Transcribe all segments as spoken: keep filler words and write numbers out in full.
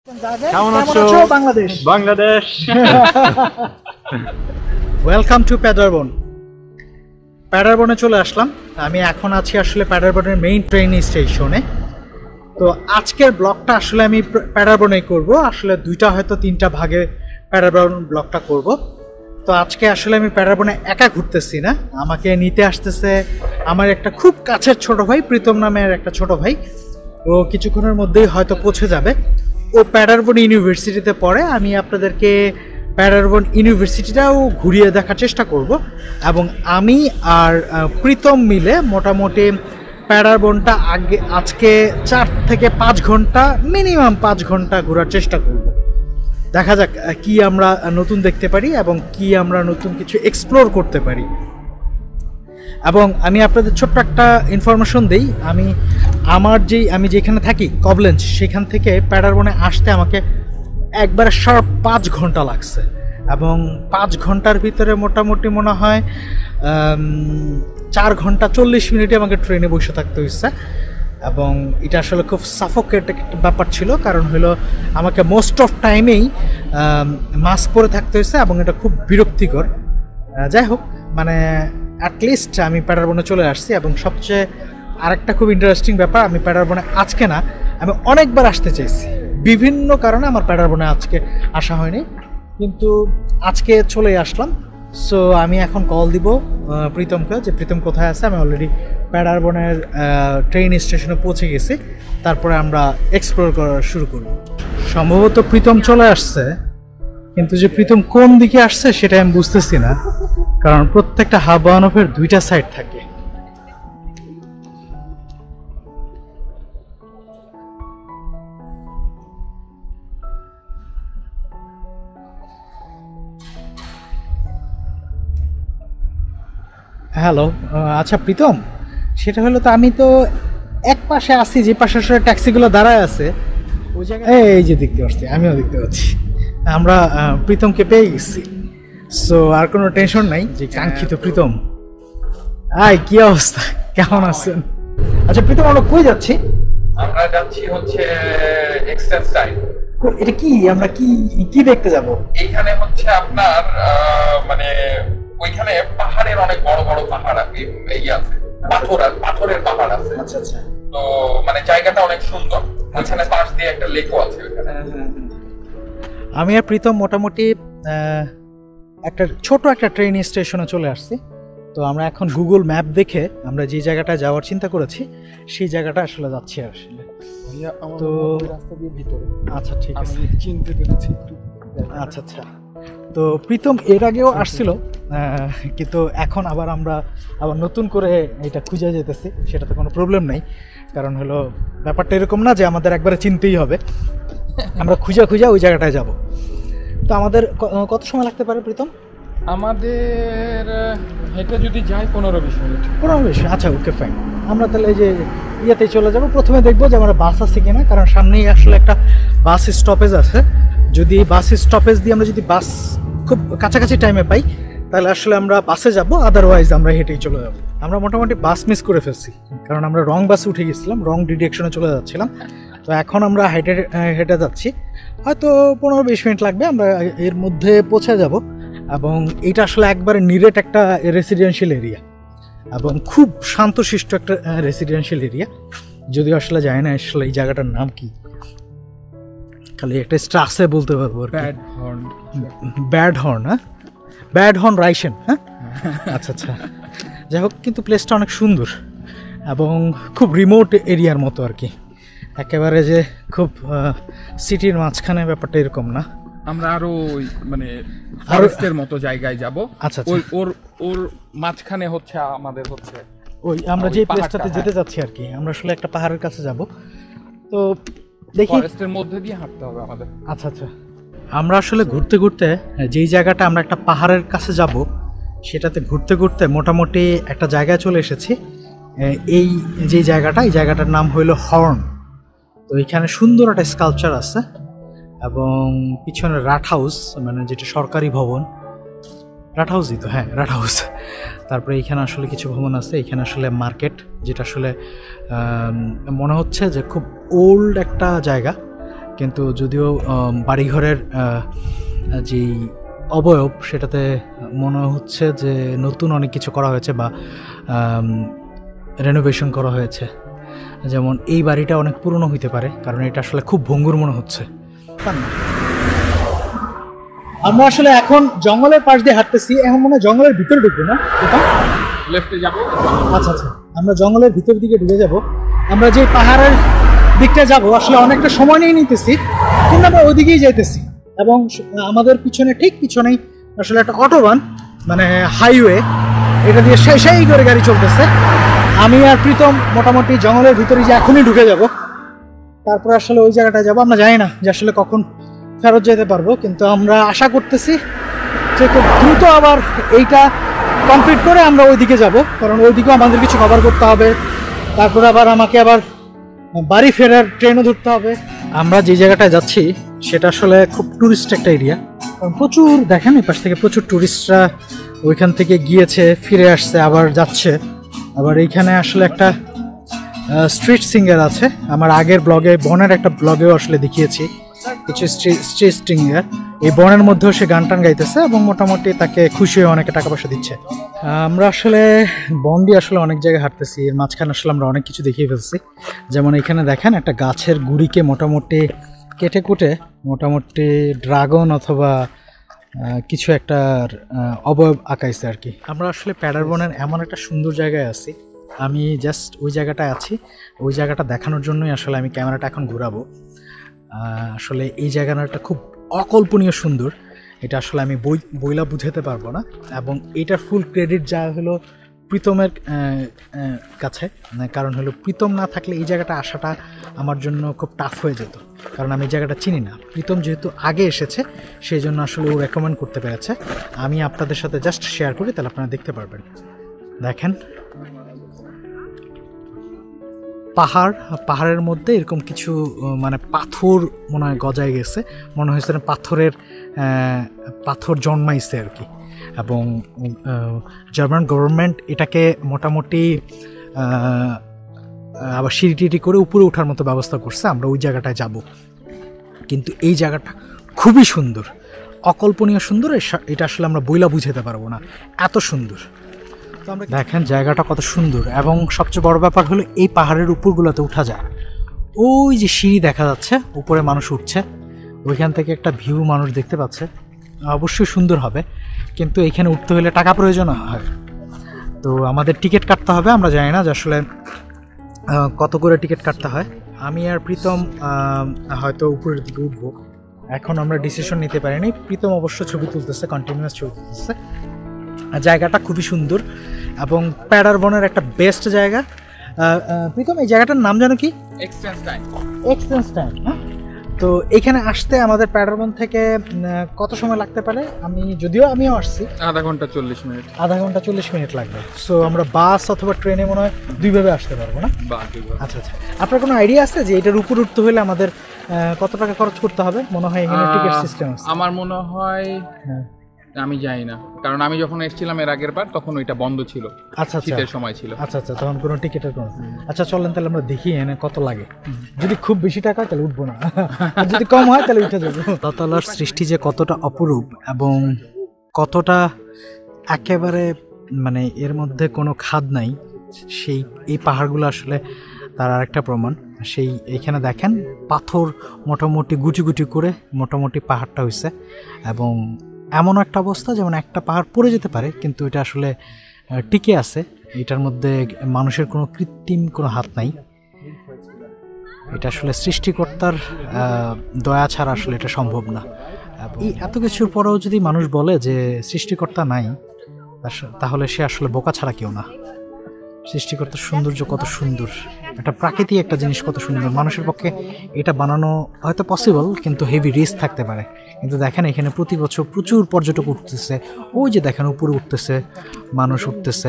কেমন আছো Bangladesh? Bangladesh welcome to Paderborn. প্যাডারবনে চলে আসলাম। আমি এখন আছি আসলে প্যাডারবনের মেইন ট্রেন স্টেশনে। তো আজকের ব্লগটা আসলে আমি প্যাডারবনেই করব। আসলে দুইটা হয়তো তিনটা ভাগে প্যাডারবন ব্লগটা করব। তো আজকে আসলে আমি প্যাডারবনে একা ঘুরতেছি না, আমাকে নিতে আসতেছে আমার একটা খুব কাছের ছোট ভাই, প্রীতম নামের একটা ছোট ভাই। ও কিছুক্ষণের মধ্যেই হয়তো পৌঁছে যাবে। ও প্যাডারবন ইউনিভার্সিটিতে পড়ে। আমি আপনাদেরকে প্যাডারবন ইউনিভার্সিটিটাও ঘুরিয়ে দেখার চেষ্টা করব এবং আমি আর প্রীতম মিলে মোটামুটি প্যাডারবনটা আগে আজকে চার থেকে পাঁচ ঘন্টা মিনিমাম পাঁচ ঘন্টা ঘোরার চেষ্টা করব। দেখা যাক কি আমরা নতুন দেখতে পারি এবং কি আমরা নতুন কিছু এক্সপ্লোর করতে পারি। এবং আমি আপনাদের ছোট্ট একটা ইনফরমেশন দিই, আমি আমার যেই আমি যেখানে থাকি কবলেঞ্জ, সেখান থেকে প্যাডারবনে আসতে আমাকে একবারে সাড়ে পাঁচ ঘন্টা লাগছে এবং পাঁচ ঘন্টার ভিতরে মোটামুটি মনে হয় চার ঘন্টা চল্লিশ মিনিটে আমাকে ট্রেনে বসে থাকতে হয়েছে। এবং এটা আসলে খুব সাফোকেট একটা ব্যাপার ছিল, কারণ হলো আমাকে মোস্ট অফ টাইমেই মাস্ক পরে থাকতে হয়েছে এবং এটা খুব বিরক্তিকর। যাই হোক, মানে অ্যাটলিস্ট আমি প্যাডারবনে চলে আসছি। এবং সবচেয়ে আরেকটা খুব ইন্টারেস্টিং ব্যাপার, আমি প্যাডারবনে আজকে না, আমি অনেকবার আসতে চাইছি, বিভিন্ন কারণে আমার প্যাডারবনে আজকে আসা হয়নি, কিন্তু আজকে চলে আসলাম। সো আমি এখন কল দিব প্রীতমকে যে প্রীতম কোথায় আছে। আমি অলরেডি প্যাডারবনের ট্রেন স্টেশনে পৌঁছে গেছি, তারপরে আমরা এক্সপ্লোর করা শুরু করব। সম্ভবত প্রীতম চলে আসছে, কিন্তু যে প্রীতম কোন দিকে আসছে সেটা আমি বুঝতেছি না, কারণ প্রত্যেকটা হাব বাহনফের দুইটা সাইড থাকে। হ্যালো, আচ্ছা প্রীতম, সেটা হলো তো আমি তো এক পাশে আছি, যে পাশে আসলে ট্যাক্সিগুলো দাঁড়ায় আছে ওই জায়গায়, এই যে দেখতে পাচ্ছি, আমিও দেখতে পাচ্ছি। আমরা প্রীতমকে পেয়ে গেছি। সো আর কোনো টেনশন নাই, যে কাঙ্ক্ষিত প্রীতম। আই কি অবস্থা, কেমন আছেন? আচ্ছা প্রীতম, আমরা কই যাচ্ছি? আমরা যাচ্ছি হচ্ছে এক্সটেন্স টাইম। এটা কি, আমরা কি কি দেখতে যাব? এইখানে হচ্ছে আপনার মানে ওইখানে পাহাড়ের অনেক বড় বড় পাহাড় এই আছে, পাথর পাথরের পাহাড় আছে। আচ্ছা আচ্ছা। তো মানে জায়গাটা অনেক সুন্দর, ওইখানে পাশ দিয়ে একটা লেকও আছে ওইখানে। আমি আর প্রীতম মোটামুটি একটা ছোট একটা ট্রেন স্টেশনে চলে আসছি। তো আমরা এখন গুগল ম্যাপ দেখে আমরা যে জায়গাটা যাওয়ার চিন্তা করেছি সেই জায়গাটা আসলে যাচ্ছি আসলে। তো রাস্তা দিয়ে ভিতরে। আচ্ছা ঠিক আছে, চিনতে পেরেছি একটু। আচ্ছা আচ্ছা। তো প্রীতম এর আগেও আসছিল, কিন্তু এখন আবার আমরা আবার নতুন করে এটা খুঁজে যেতেছি। সেটাতে কোনো প্রবলেম নেই, কারণ হলো ব্যাপারটা এরকম না যে আমাদের একবারে চিনতেই হবে, আমরা খুঁজে খুঁজে ওই জায়গাটায় যাব। তো আমাদের কত সময় লাগতে পারে প্রীতম? আমাদের হেঁটে যদি যাই পনেরো বিশ মিনিট। পনেরো বিশ? আচ্ছা ওকে ফাইন। আমরা তাহলে এই যে ইয়েতেই চলে যাব। প্রথমে দেখবো যে আমরা বাস আছে কিনা, কারণ সামনেই আসলে একটা বাস স্টপেজ আছে। যদি বাস স্টপেজ দিয়ে আমরা যদি বাস খুব কাছাকাছি টাইমে পাই তাহলে আসলে আমরা বাসে যাব, আদারওয়াইজ আমরা হেঁটেই চলে যাব। আমরা মোটামুটি বাস মিস করে ফেলছি, কারণ আমরা রং বাসে উঠে গেছিলাম, রং ডিরেকশনে চলে যাচ্ছিলাম। তো এখন আমরা হেঁটে হেঁটে যাচ্ছি, হয়তো পনেরো বিশ মিনিট লাগবে, আমরা এর মধ্যে পৌঁছে যাব। এবং এটা আসলে একবারে নিরেট একটা রেসিডেন্সিয়াল এরিয়া এবং খুব শান্তশিষ্ট একটা রেসিডেন্সিয়াল এরিয়া। যদিও আসলে জানি না আসলে এই জায়গাটার নাম কি, খালি একটা স্ট্রাসে বলতে পারবো। ব্যাড হর্ন, ব্যাড হর্ন, হ্যাঁ ব্যাড হর্ন রাইসেন। হ্যাঁ আচ্ছা আচ্ছা। যাই হোক, কিন্তু প্লেসটা অনেক সুন্দর এবং খুব রিমোট এরিয়ার মতো আর কি, একেবারে যে খুব সিটির মাঝখানে, ব্যাপারটা এরকম না। আমরা আরো মানে ফরেস্টের মতো জায়গায় যাব। আচ্ছা, ওই ওর ওর মাঝখানে হচ্ছে আমাদের হচ্ছে ওই আমরা যে প্লেসটাতে যেতে যাচ্ছি আর কি, আমরা আসলে একটা পাহাড়ের কাছে যাব। তো দেখি, ফরেস্টের মধ্যে দিয়ে হাঁটতে হবে আমাদের। আচ্ছা আচ্ছা। আমরা আসলে ঘুরতে ঘুরতে যেই জায়গাটা আমরা একটা পাহাড়ের কাছে যাব, সেটাতে ঘুরতে ঘুরতে মোটামুটি একটা জায়গায় চলে এসেছি। এই যে জায়গাটা, এই জায়গাটার নাম হইল হর্ন। তো এখানে সুন্দর একটা স্কাল্পচার আছে এবং পিছনে রাট হাউস, মানে যেটা সরকারি ভবন, রাট হাউসই তো, হ্যাঁ রাট হাউস। তারপরে এখানে আসলে কিছু ভবন আছে, এখানে আসলে মার্কেট, যেটা আসলে মনে হচ্ছে যে খুব ওল্ড একটা জায়গা কিন্তু যদিও বাড়িঘরের যেই অবয়ব সেটাতে মনে হচ্ছে যে নতুন অনেক কিছু করা হয়েছে বা রেনোভেশন করা হয়েছে। যেমন এই বাড়িটা অনেক পুরনো হইতে পারে, কারণ এটা আসলে খুব ভঙ্গুর মনে হচ্ছে। আমরা আসলে এখন জঙ্গলের পাশ দিয়ে হাঁটতেছি, এখন মনে হয় জঙ্গলের ভিতরে ঢুকবো না, লেফটে যাব। আচ্ছা আচ্ছা, আমরা জঙ্গলের ভিতর দিকে ঢুকে যাব। আমরা যে পাহাড়ের দিকটা যাব আসলে অনেকটা সময় নিয়ে নিতেছি, কিন্তু আমরা ওইদিকেই যাইতেছি। এবং আমাদের পিছনে ঠিক পিছনেই আসলে একটা অটোবান মানে হাইওয়ে, এটা দিয়ে সেই সেই করে গাড়ি চলতেছে। আমি আর প্রীতম মোটামুটি জঙ্গলের ভিতরে যে এখনই ঢুকে যাব, তারপর আসলে ওই জায়গাটায় যাবো। আমরা জানি না যে আসলে কখন ফেরত যেতে পারবো, কিন্তু আমরা আশা করতেছি যে খুব দ্রুত আবার এইটা কমপ্লিট করে আমরা ওইদিকে যাব, কারণ ওইদিকেও আমাদের কিছু কভার করতে হবে। তারপর আবার আমাকে আবার বাড়ি ফেরার ট্রেনও ধরতে হবে। আমরা যে জায়গাটায় যাচ্ছি সেটা আসলে খুব ট্যুরিস্ট একটা এরিয়া, কারণ প্রচুর দেখেন এই পাশ থেকে প্রচুর ট্যুরিস্টরা ওইখান থেকে গিয়েছে, ফিরে আসছে, আবার যাচ্ছে। আবার এইখানে আসলে একটা স্ট্রিট সিঙ্গার আছে, আমার আগের ব্লগে বনের একটা ব্লগেও আসলে দেখিয়েছি কিছু স্ট্রিট সিঙ্গার। এই বনের মধ্যেও সে গান টান গাইতেছে এবং মোটামুটি তাকে খুশি হয়ে অনেকে টাকা পয়সা দিচ্ছে। আমরা আসলে বন দিয়ে আসলে অনেক জায়গায় হাঁটতেছি, এর মাঝখানে আসলে আমরা অনেক কিছু দেখিয়ে ফেলছি। যেমন এখানে দেখেন একটা গাছের গুড়িকে মোটামুটি কেটে কুটে মোটামুটি ড্রাগন অথবা কিছু একটা অবয়ব আঁকাইছে আর কি। আমরা আসলে প্যাডারবনের এমন একটা সুন্দর জায়গায় আছি, আমি জাস্ট ওই জায়গাটায় আছি। ওই জায়গাটা দেখানোর জন্যই আসলে আমি ক্যামেরাটা এখন ঘুরাবো। আসলে এই জায়গাটা খুব অকল্পনীয় সুন্দর, এটা আসলে আমি বই বইলা বুঝাতে পারবো না। এবং এটার ফুল ক্রেডিট যা হলো প্রীতমের কাছে, কারণ হলো প্রীতম না থাকলে এই জায়গাটা আসাটা আমার জন্য খুব টাফ হয়ে যেত, কারণ আমি এই জায়গাটা চিনি না। প্রীতম যেহেতু আগে এসেছে সেই জন্য আসলে ও রেকমেন্ড করতে পেরেছে। আমি আপনাদের সাথে জাস্ট শেয়ার করি, তাহলে আপনারা দেখতে পারবেন। দেখেন পাহাড়, পাহাড়ের মধ্যে এরকম কিছু মানে পাথর মনে হয় গজায় গেছে, মনে হয়েছে পাথরের পাথর জন্মাইছে আর কি। এবং জার্মান গভর্নমেন্ট এটাকে মোটামুটি আবার সিঁড়ি টিড়ি করে উপরে ওঠার মতো ব্যবস্থা করছে। আমরা ওই জায়গাটায় যাব, কিন্তু এই জায়গাটা খুবই সুন্দর, অকল্পনীয় সুন্দর। এটা আসলে আমরা বইলা বুঝাতে পারবো না, এত সুন্দর। তো আমরা দেখেন জায়গাটা কত সুন্দর। এবং সবচেয়ে বড় ব্যাপার হলো এই পাহাড়ের উপরগুলোতে উঠা যায়। ওই যে সিঁড়ি দেখা যাচ্ছে, উপরে মানুষ উঠছে, ওইখান থেকে একটা ভিউ মানুষ দেখতে পাচ্ছে, অবশ্যই সুন্দর হবে। কিন্তু এখানে উঠতে হলে টাকা প্রয়োজন হয়, তো আমাদের টিকিট কাটতে হবে। আমরা জানি না যে আসলে কত করে টিকিট কাটতে হয়। আমি আর প্রীতম হয়তো উপরের দিকে উঠবো, এখন আমরা ডিসিশন নিতে পারিনি। প্রীতম অবশ্য ছবি তুলতেছে, কন্টিনিউয়াস ছবি তুলতেছে। জায়গাটা খুবই সুন্দর এবং প্যাডারবনের একটা বেস্ট জায়গা। প্রীতম এই জায়গাটার নাম জানো কি? এক্সটেন্স টাইম। এক্সটেন্স টাইম, হ্যাঁ। তো এখানে আসতে আমাদের প্যাডারবন থেকে কত সময় লাগতে পারে? আমি যদিও আমিও আসছি, আধা ঘন্টা চল্লিশ মিনিট আধা ঘন্টা চল্লিশ মিনিট লাগবে। সো আমরা বাস অথবা ট্রেনে মনে হয় দুইভাবে আসতে পারবো না? আচ্ছা আচ্ছা, আপনার কোনো আইডিয়া আছে যে এটার উপর উঠতে হলে আমাদের কত টাকা খরচ করতে হবে? মনে হয় এখানে টিকিট সিস্টেম আছে। আমার মনে হয় হ্যাঁ, আমি জানি না, কারণ আমি যখন এসেছিলাম এর আগের বার তখন ওইটা বন্ধ ছিল। আচ্ছা, শীতের সময় ছিল। আচ্ছা আচ্ছা, তখন কোনো টিকিটের কোনো। আচ্ছা চলেন তাহলে আমরা দেখি এনে কত লাগে। যদি খুব বেশি টাকা তাহলে উঠবো না, আর যদি কম হয় তাহলে উঠে যাবো। তাতালার সৃষ্টি যে কতটা অপরূপ এবং কতটা একেবারে মানে এর মধ্যে কোনো খাদ নাই, সেই এই পাহাড়গুলো আসলে তার আরেকটা প্রমাণ। সেই এখানে দেখেন পাথর মোটামুটি গুটি গুটি করে মোটামুটি পাহাড়টা হয়েছে, এবং এমন একটা অবস্থা যেমন একটা পাহাড় পড়ে যেতে পারে, কিন্তু এটা আসলে টিকে আছে। এটার মধ্যে মানুষের কোনো কৃত্রিম কোনো হাত নাই, এটা আসলে সৃষ্টিকর্তার দয়া ছাড়া আসলে এটা সম্ভব না। এই এত কিছুর পরেও যদি মানুষ বলে যে সৃষ্টিকর্তা নাই, তাহলে সে আসলে বোকা ছাড়া কেউ না। সৃষ্টিকর্তার সৌন্দর্য কত সুন্দর, একটা প্রাকৃতিক একটা জিনিস কত সুন্দর। মানুষের পক্ষে এটা বানানো হয়তো পসিবল, কিন্তু হেভি রিস্ক থাকতে পারে। কিন্তু দেখেন এখানে প্রতি বছর প্রচুর পর্যটক উঠতেছে, ওই যে দেখেন উপরে উঠতেছে মানুষ, উঠতেছে।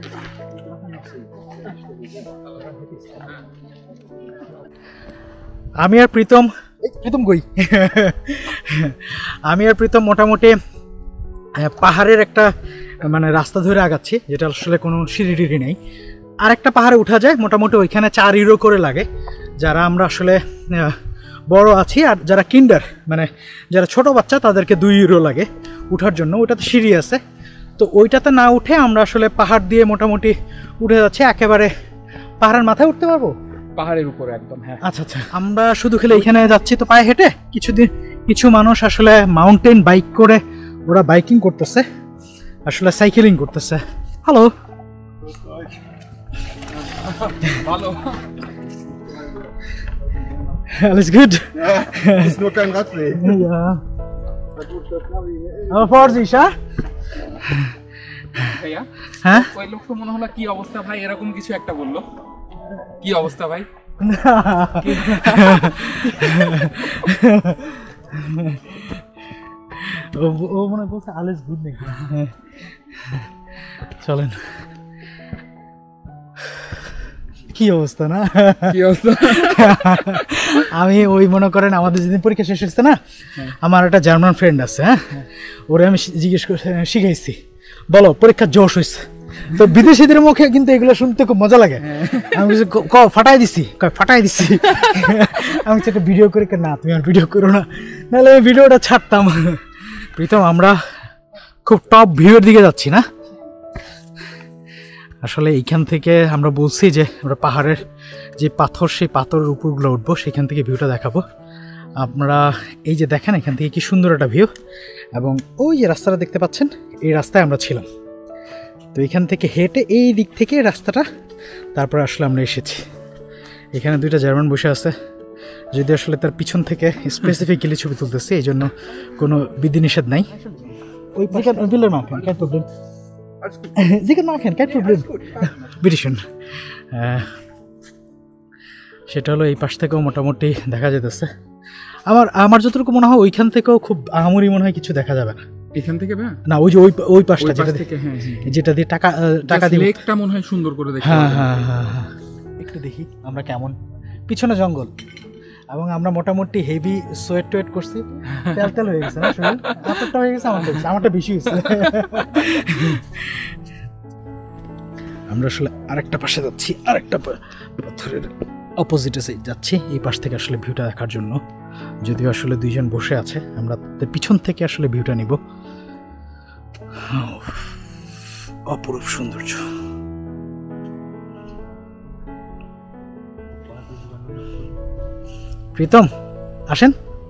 আমি আর প্রীতম প্রীতম কই আমি আর প্রীতম মোটামুটি পাহাড়ের একটা মানে রাস্তা ধরে আগাচ্ছি, যেটা আসলে কোনো সিঁড়ি টিড়ি নেই। আরেকটা পাহাড়ে উঠা যায়, মোটামুটি ওইখানে চার ইউরো করে লাগে। যারা আমরা আসলে বড় আছি, আর যারা কিন্ডার মানে যারা ছোট বাচ্চা তাদেরকে দুই ইউরো লাগে উঠার জন্য। ওইটাতে সিঁড়ি আছে, তো ওইটাতে না উঠে আমরা আসলে পাহাড় দিয়ে মোটামুটি উঠে যাচ্ছি। একেবারে পাহাড়ের মাথায় উঠতে পারবো, পাহাড়ের উপরে একদম। হ্যাঁ আচ্ছা আচ্ছা। আমরা শুধু খেলে এখানে যাচ্ছি তো পায়ে হেঁটে, কিছুদিন কিছু মানুষ আসলে মাউন্টেন বাইক করে ওরা বাইকিং করতেছে, আসলে সাইকেলিং করতেছে। হ্যালো, ভালো। alles gut? Ist nur kein Radweg. Ja. Aber Vorsicht, ha? ভাইয়া হ্যাঁ ওই লোক তো মনে হলো কি অবস্থা ভাই, এরকম কিছু একটা বললো। কি অবস্থা ভাই? ও ও মনে বলছে alles gut নাকি। চলেন, কি অবস্থা না? কি অবস্থা? আমি ওই মনে করেন আমাদের যেদিন পরীক্ষা শেষ হচ্ছে না, আমার একটা জার্মান ফ্রেন্ড আছে, হ্যাঁ, ওরে আমি জিজ্ঞেস করে শিখাইছি, বলো পরীক্ষা জোশ হয়েছে। তো বিদেশিদের মুখে কিন্তু এগুলো শুনতে খুব মজা লাগে। আমি ক ফাটাই দিছি, কয় ফাটাই দিছি। আমি সেটা ভিডিও করে, না তুমি আর ভিডিও করো না, নাহলে আমি ভিডিওটা ছাড়তাম। প্রীতম, আমরা খুব টপ ভিউয়ের দিকে যাচ্ছি না? আসলে এইখান থেকে আমরা বলছি যে আমরা পাহাড়ের যে পাথর, সেই পাথরের উপরগুলো উঠবো, সেখান থেকে ভিউটা দেখাবো। আপনারা এই যে দেখেন এখান থেকে কি সুন্দর একটা ভিউ, এবং ওই যে রাস্তাটা দেখতে পাচ্ছেন, এই রাস্তায় আমরা ছিলাম। তো এখান থেকে হেঁটে এই দিক থেকে রাস্তাটা, তারপর আসলে আমরা এসেছি। এখানে দুইটা জার্মান বসে আছে, যদি আসলে তার পিছন থেকে স্পেসিফিক্যালি ছবি তুলতেছে, এই জন্য কোনো বিধিনিষেধ নাই। ওই বিলের মাখন কেন প্রবলেম, জিজ্ঞেস মাখন কেন প্রবলেম, বিটিশন। সেটা হলো এই পাশ থেকেও মোটামুটি দেখা যেতেছে। আমার আমার যতটুকু মনে হয় ওইখান থেকেও খুব আহামরি মনে হয় কিছু দেখা যাবে না। এখান থেকে না, ওই যে ওই ওই পাশটা যেটা থেকে, হ্যাঁ যেটা দিয়ে টাকা টাকা দিয়ে লেকটা মনে হয় সুন্দর করে দেখতে। হ্যাঁ হ্যাঁ হ্যাঁ, একটু দেখি আমরা কেমন। পিছনে জঙ্গল, এবং আমরা মোটামুটি হেভি সোয়েট টোয়েট করছি, তেল তেল হয়ে গেছে না শরীর? আপনারটা হয়ে গেছে, আমারটা আমারটা বেশি হয়েছে। আমরা আসলে আরেকটা পাশে যাচ্ছি, আরেকটা পাথরের অপোজিটে সাইড যাচ্ছি, এই পাশ থেকে আসলে ভিউটা দেখার জন্য। যদিও আসলে দুইজন বসে আছে, আমরা পিছন থেকে আসলে ভিউটা নিব। অপরূপ সৌন্দর্য। প্রীতম আসেন।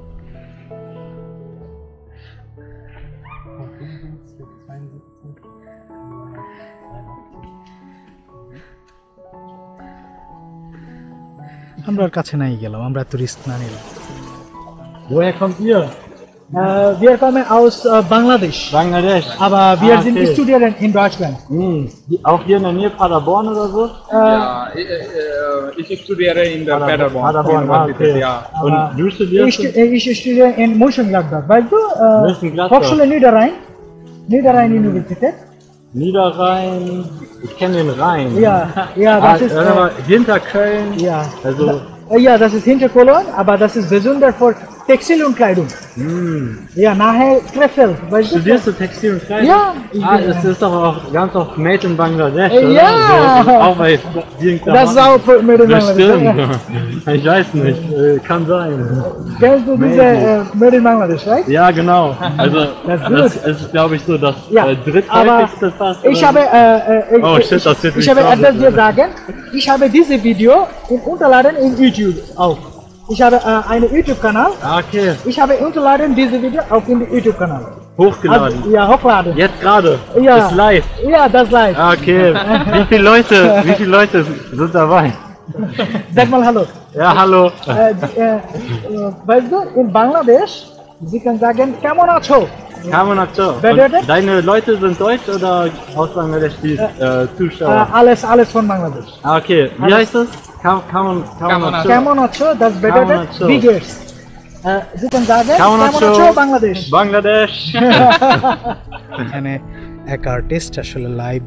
আমরা আর কাছে নাই গেলাম, আমরা এত রিস্ক না নিলাম। Woher kommt ihr? Uh, wir kommen aus uh, Bangladesch, Bangladesch. aber wir Ah, sind okay. Studenten in Deutschland. Hm. Die- Auch hier in der Nähe Paderborn oder so? Uh, Ja, ich, äh, ich studiere in der Paderborn. Paderborn, ah, Universität, okay. ja. Und aber du studierst? ich, stu- ich studiere in Mönchengladbach, weißt du? Uh, Mönchengladbach. Hochschule Niederrhein, Niederrhein Universität. Niederrhein. Ich kenne den Rhein. Ja, ja, das ah, ist, warte mal, äh, hinter Köln. ja. Also, Äh, Ja, das ist hinter Cologne, aber das ist besonders für Textil und Kleidung. hm. Ja, nachher Krefeld, weißt du? Studierst du Textil und Kleidung? Ja, ich Ah, bin- es ist doch auch ganz oft made in Bangladesch, Äh, oder? ja. So, auch bei vielen Das ist Klamotten. auch für- mit dem Bestimmt. Bangladesch. Ich weiß nicht, äh, kann sein. Kennst du diese Maybe. äh, Made in Bangladesch, right? Ja, genau. Also, Das ist das gut. ist, glaube ich, so das Ja, äh, dritthäufigste fast. Ich oder? habe, äh, äh, Oh, ich, shit, das wird ich mich habe traurig, etwas dir Alter. sagen. Ich habe dieses Video in unterladen in YouTube auch. Ich habe äh, einen YouTube-Kanal. Ah, okay, Ich habe unterladen dieses Video auch in den YouTube-Kanal. hochgeladen. Also, ja, hochladen. Jetzt gerade. Ja. Ist live. Ja, das live. Ah, okay. Wie viele Leute, wie viele Leute sind dabei? Sag mal Hallo. Ja, hallo. Äh, die, äh, äh, weißt du, in Bangladesch, Sie können sagen, কেমন আছো? Kamen Akteur. Bedeutet? Deine Leute sind deutsch oder aus Bangladesch, die äh, Zuschauer? Äh, alles, alles von Bangladesch. Ah, okay. Wie alles. heißt das? Kam, Kamen, Kamen Kamen Akteur. কেমন আছো? Das bedeutet, কেমন আছো? wie geht's? Äh, Sie können sagen, কেমন কেমন আছো? আছো Bangladesh? Bangladesh. এখানে এক আর্টিস্ট আসলে লাইভ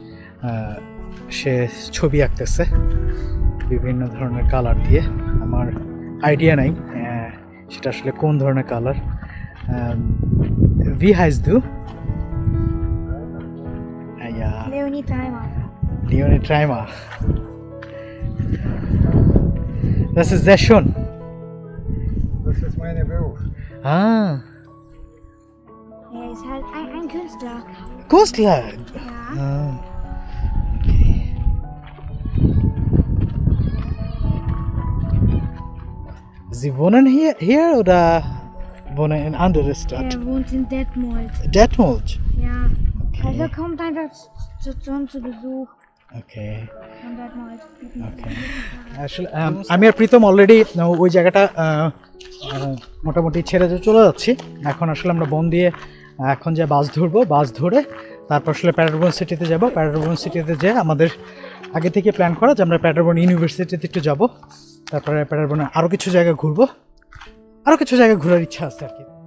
সে ছবি আঁকতেছে বিভিন্ন ধরনের কালার দিয়ে। আমার আইডিয়া নাই আহ, সেটা আসলে কোন ধরনের কালার। ভি হাইজ দু Leonie Timer. Leonie Treimer. Das ist sehr schön. Ah, Er ist halt ein, ein Künstler. Künstler. Ja. Ah, okay. Sie wohnen hier, hier oder wohnen in andere Stadt? Er wohnt in Detmold. Detmold. Ja. Okay. Also er kommt einfach zu, zu uns zu Besuch Okay. von Detmold. Okay. আসলে আম, আমি আর Pritam already ওই জায়গাটা আহ, আহ, মোটামুটি ছেড়ে দিয়ে চলে যাচ্ছি। এখন আসলে আমরা বন দিয়ে আহ, এখন যে বাস ধরবো, বাস ধরে তারপর আসলে প্যাডারবন সিটিতে যাব। প্যাডারবন সিটিতে যে আমাদের আগে থেকে প্ল্যান করা যে আমরা প্যাডারবন ইউনিভার্সিটিতে একটু যাব, তারপরে প্যাডারবনে আরও কিছু জায়গা ঘুরবো, আরও কিছু জায়গা ঘোরার ইচ্ছা আছে আর কি।